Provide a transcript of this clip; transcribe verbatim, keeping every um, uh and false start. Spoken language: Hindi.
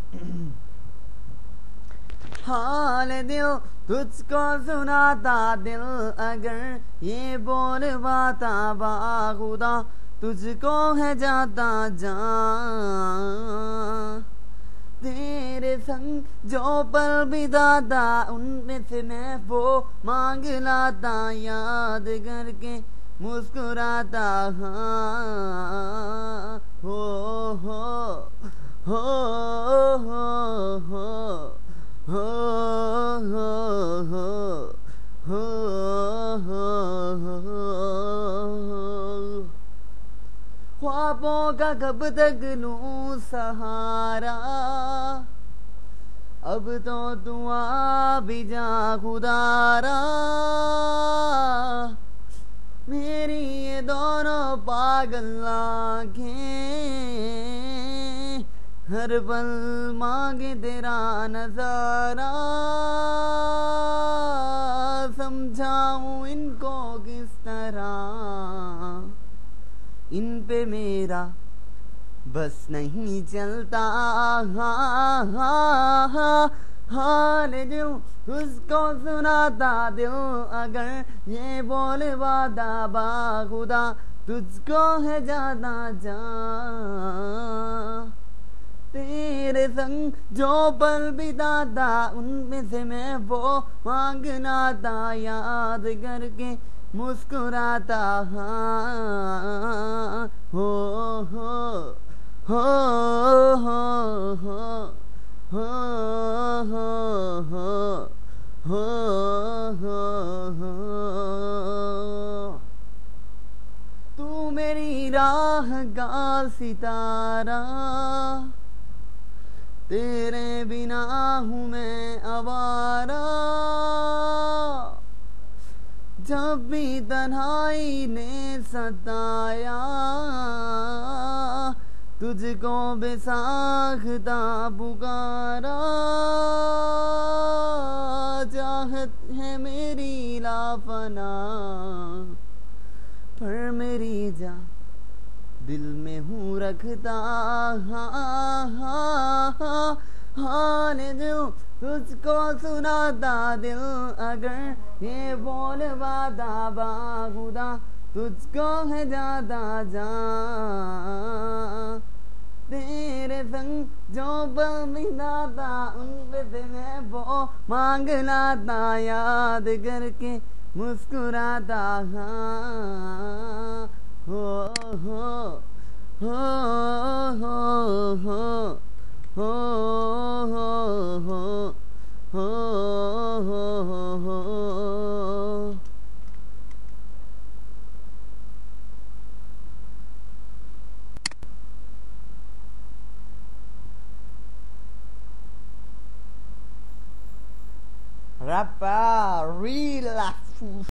हाल दिल तुझको सुनाता दिल अगर ये बोल पाता बाखुदा तुझको है जाता जान। तेरे संग जो पल बिताता उनमें से मैं वो मांग लाता याद करके मुस्कुराता हाँ। हो हो हो हो हो हो हो हो हो हो हो ख्वाबों का कब तक लूं सहारा अब तो तू आ भी जा खुदारा। मेरी ये दोनों पागल आँखें हर पल मांगे तेरा नजारा। समझाऊं इनको किस तरह इन पे मेरा बस नहीं चलता हाँ हाँ हाँ। हाल दिल उसको सुनाता दिल अगर ये बोल वादा बाखुदा तुझको है जाना जान। तेरे संग जो पल बिताता उनमें से मैं वो मांगना था याद करके मुस्कुराता हाँ। हो हो हो हो हो हो हो हो हो हो हो तू मेरी राह का सितारा तेरे बिना हूँ मैं आवारा। जब भी तन्हाई ने सताया तुझको बेसाख्ता पुकारा। चाहत है मेरी लाफना पर मेरी जान दिल में हूँ रखता हाँ हाँ हाँ। हाल दिल तुझको सुनाता दिल अगर ये बोल वादा बाखुदा तुझको है जाता जान। तेरे संग जो पल बिताता उनपे से मैं वो मांग लाता याद करके मुस्कुराता हाँ। हो हो हो हो हो हो हो हो हो हो हो Rapper, real